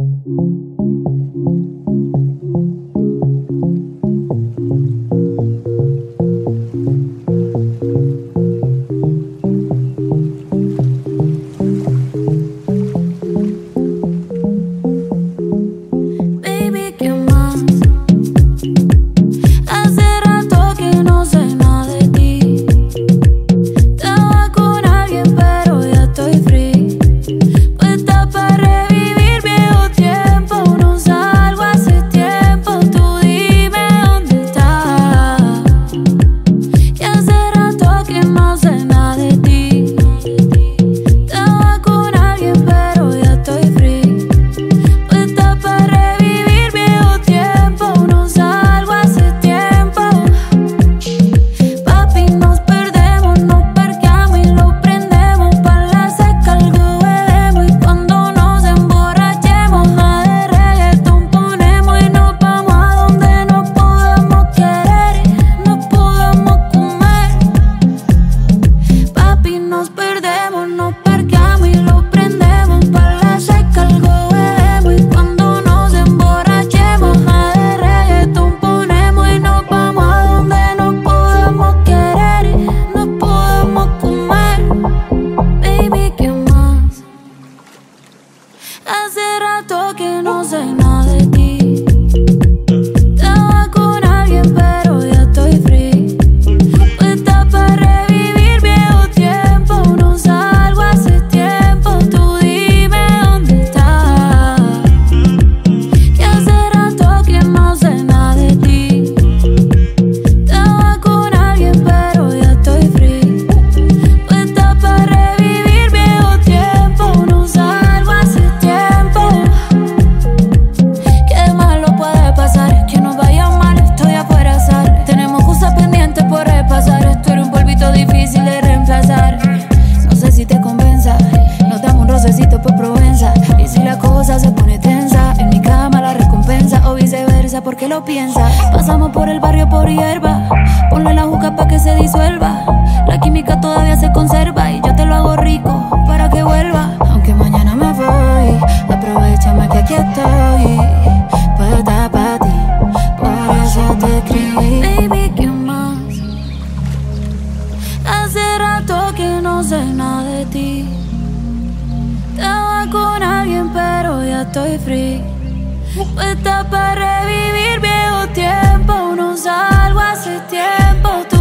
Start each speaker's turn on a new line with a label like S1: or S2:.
S1: Hace rato que no sé nada de ti. Estaba con alguien pero ya estoy free. Puesta para revivir viejo tiempo. No salgo hace tiempo. Tú dime dónde estás. Que hace rato que no sé nada de ti. Estaba con alguien pero ya estoy free. Puesta para revivir viejo tiempo. No salgo hace tiempo. Qué malo puede pasar, que nos vaya mal, estoy afuera sal. Tenemos cosas pendientes por repasar. Esto era un polvito difícil de reemplazar. No sé si te convenza, nos damos un rocecito por Provenza. Y si la cosa se pone tensa, en mi cama la recompensa. O viceversa, porque lo piensa. Pasamos por el barrio por hierba. Ponle la juca pa' que se disuelva. La química todavía se conserva. Y yo te lo hago rico para que vuelva. Aunque mañana me voy, aprovechame que aquí estoy. Puesta pa' ti, por eso te escribí. Baby, ¿qué más? Hace rato que no sé nada de ti. Estaba con alguien pero ya estoy free. Puesta para revivir viejo tiempo. No salgo hace tiempo.